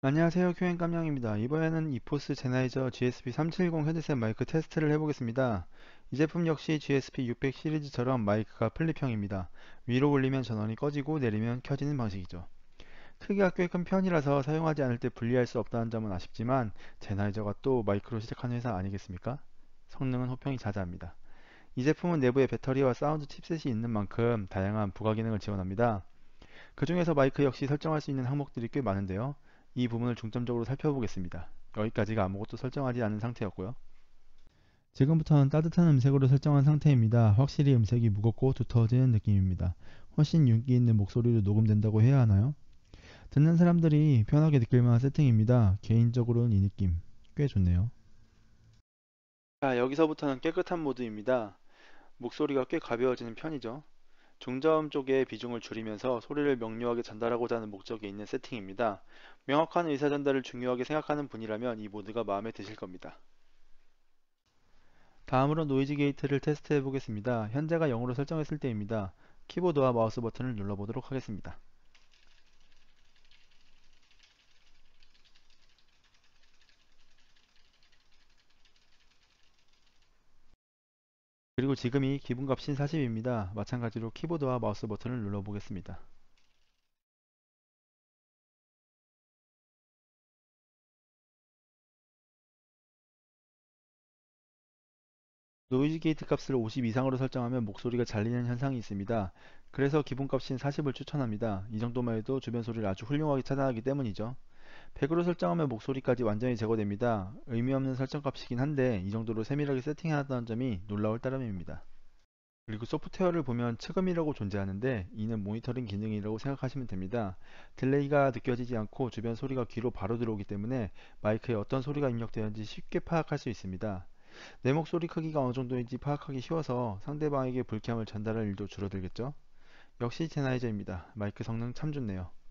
안녕하세요. 큐엔 깜냥입니다. 이번에는 이포스 제나이저 GSP370 헤드셋 마이크 테스트를 해보겠습니다. 이 제품 역시 GSP600 시리즈처럼 마이크가 플립형입니다. 위로 올리면 전원이 꺼지고 내리면 켜지는 방식이죠. 크기가 꽤 큰 편이라서 사용하지 않을 때 분리할 수 없다는 점은 아쉽지만 제나이저가 또 마이크로 시작하는 회사 아니겠습니까? 성능은 호평이 자자합니다. 이 제품은 내부에 배터리와 사운드 칩셋이 있는 만큼 다양한 부가 기능을 지원합니다. 그 중에서 마이크 역시 설정할 수 있는 항목들이 꽤 많은데요. 이 부분을 중점적으로 살펴보겠습니다. 여기까지가 아무것도 설정하지 않은 상태였고요. 지금부터는 따뜻한 음색으로 설정한 상태입니다. 확실히 음색이 무겁고 두터워지는 느낌입니다. 훨씬 윤기 있는 목소리로 녹음된다고 해야 하나요? 듣는 사람들이 편하게 느낄 만한 세팅입니다. 개인적으로는 이 느낌 꽤 좋네요. 자, 여기서부터는 깨끗한 모드입니다. 목소리가 꽤 가벼워지는 편이죠. 중저음 쪽에 비중을 줄이면서 소리를 명료하게 전달하고자 하는 목적이 있는 세팅입니다. 명확한 의사 전달을 중요하게 생각하는 분이라면 이 모드가 마음에 드실 겁니다. 다음으로 노이즈 게이트를 테스트해 보겠습니다. 현재가 0으로 설정했을 때입니다. 키보드와 마우스 버튼을 눌러보도록 하겠습니다. 그리고 지금이 기본값인 40입니다. 마찬가지로 키보드와 마우스 버튼을 눌러보겠습니다. 노이즈 게이트 값을 50 이상으로 설정하면 목소리가 잘리는 현상이 있습니다. 그래서 기본값인 40을 추천합니다. 이 정도만 해도 주변 소리를 아주 훌륭하게 차단하기 때문이죠. 100으로 설정하면 목소리까지 완전히 제거됩니다. 의미 없는 설정값이긴 한데 이 정도로 세밀하게 세팅해놨다는 점이 놀라울 따름입니다. 그리고 소프트웨어를 보면 측음이라고 존재하는데 이는 모니터링 기능이라고 생각하시면 됩니다. 딜레이가 느껴지지 않고 주변 소리가 귀로 바로 들어오기 때문에 마이크에 어떤 소리가 입력되었는지 쉽게 파악할 수 있습니다. 내 목소리 크기가 어느 정도인지 파악하기 쉬워서 상대방에게 불쾌함을 전달할 일도 줄어들겠죠? 역시 제나이저입니다. 마이크 성능 참 좋네요.